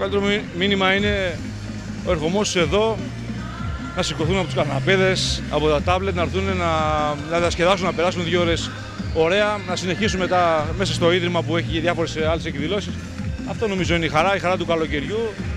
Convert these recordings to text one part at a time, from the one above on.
καλύτερο μήνυμα είναι ο ερχομός εδώ, να σηκωθούν από τους καναπέδες, από τα τάμπλετ, να έρθουν να διασκεδάσουν, να περάσουν 2 ώρες ωραία, να συνεχίσουν μετά μέσα στο ίδρυμα που έχει διάφορες άλλες εκδηλώσεις. Αυτό νομίζω είναι η χαρά του καλοκαιριού.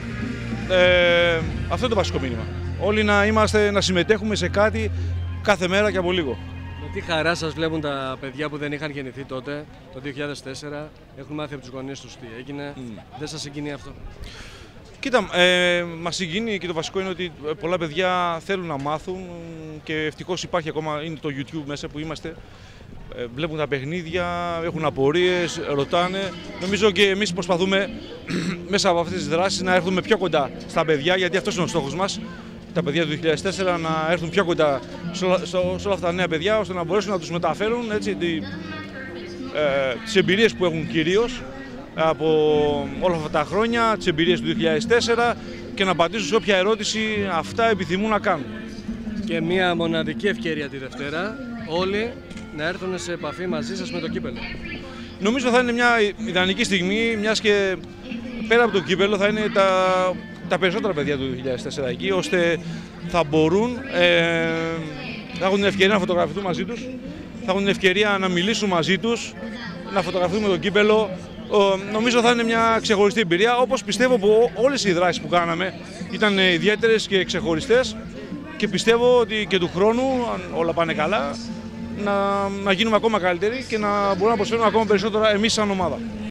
Αυτό είναι το βασικό μήνυμα. Όλοι να συμμετέχουμε σε κάτι κάθε μέρα και από λίγο. Με τι χαρά σας βλέπουν τα παιδιά που δεν είχαν γεννηθεί τότε, το 2004, έχουν μάθει από τους γονείς τους τι έγινε. Δεν σας συγκινεί αυτό? Κοίτα, μας συγκινεί και το βασικό είναι ότι πολλά παιδιά θέλουν να μάθουν και ευτυχώς υπάρχει ακόμα, είναι το YouTube μέσα που είμαστε. Βλέπουν τα παιχνίδια, έχουν απορίες, ρωτάνε. Νομίζω και εμείς προσπαθούμε μέσα από αυτές τις δράσεις να έρθουμε πιο κοντά στα παιδιά, γιατί αυτός είναι ο στόχος μας. Τα παιδιά του 2004 να έρθουν πιο κοντά σε όλα αυτά τα νέα παιδιά, ώστε να μπορέσουν να τους μεταφέρουν έτσι, τις εμπειρίες που έχουν κυρίως από όλα αυτά τα χρόνια, τις εμπειρίες του 2004 και να απαντήσουν σε όποια ερώτηση αυτά επιθυμούν να κάνουν. Και μια μοναδική ευκαιρία τη Δευτέρα, όλοι να έρθουν σε επαφή μαζί σας με το κύπελλο. Νομίζω θα είναι μια ιδανική στιγμή, μιας και πέρα από το κύπελλο θα είναι τα περισσότερα παιδιά του 2004 εκεί, ώστε θα μπορούν, θα έχουν την ευκαιρία να φωτογραφηθούν μαζί τους, θα έχουν την ευκαιρία να μιλήσουν μαζί τους, να φωτογραφηθούν με το κύπελλο. Νομίζω θα είναι μια ξεχωριστή εμπειρία, όπως πιστεύω που όλες οι δράσεις που κάναμε ήταν ιδιαίτερες και ξεχωριστές και πιστεύω ότι και του χρόνου, αν όλα πάνε καλά, να γίνουμε ακόμα καλύτεροι και να μπορούμε να προσφέρουμε ακόμα περισσότερα εμείς σαν ομάδα.